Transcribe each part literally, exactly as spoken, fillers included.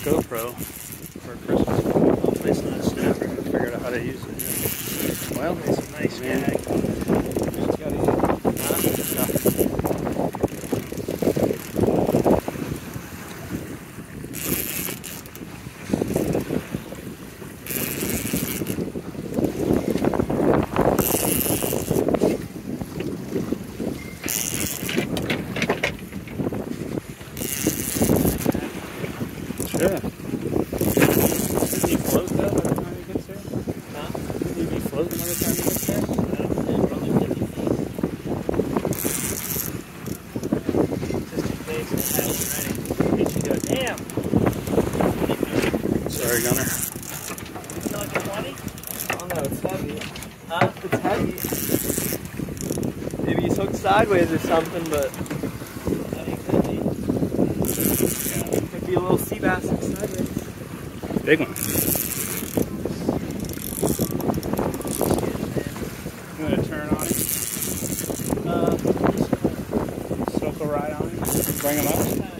GoPro for Christmas. Hopefully it's not a snapper. I figured out how to use it. Well, it's a nice gag. Just gotta use it. Sure. Didn't he float though by the time he gets there? Huh? Didn't he be floating by the time he gets there? Yeah, probably fifty feet. Just in case I have it ready. Makes you go, damn! Sorry, Gunner. Is it like a twenty? Oh no, it's heavy. Huh? It's heavy. Maybe he's hooked sideways or something, but... Could be a little sea bass sideways. Big one. You want to turn on him? Uh, soak a ride on him? Bring him up?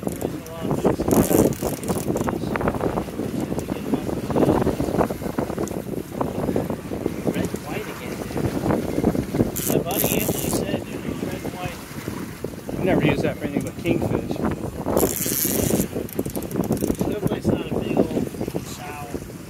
Red and white again, dude. My buddy Anthony said, dude, use red and white. I never use that for anything but kingfish. Hopefully it's not a big old sow.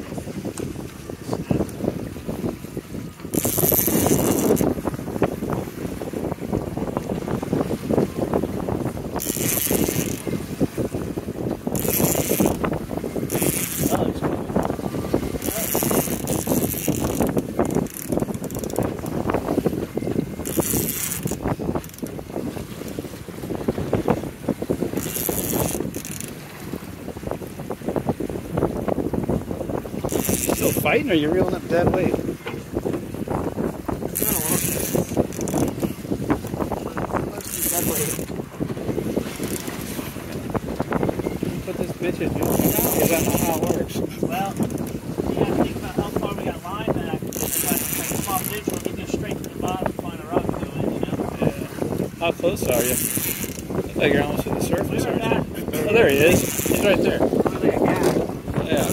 Still fighting, or are you reeling up dead weight? Put this bitch in juice now, because I know how it works. Well, you gotta think about how far we got line back. If I take a small ditch, we'll get straight to the bottom and find a rock to go in, you know? Yeah. How close are you? Looks like you're almost to the surface, aren't you? Oh, there he is. He's right there. Yeah.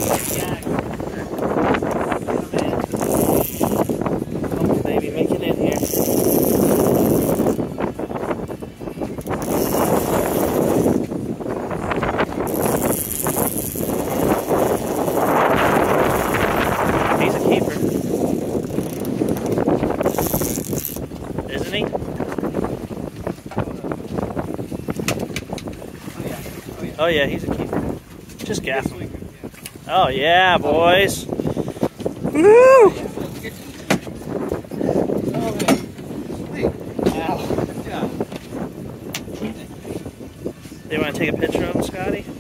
Baby, make it in here. He's a keeper. Isn't he? Oh yeah, he's a keeper. Just gaff him. Oh yeah, boys. Woo! Do you want to take a picture of him, Scotty?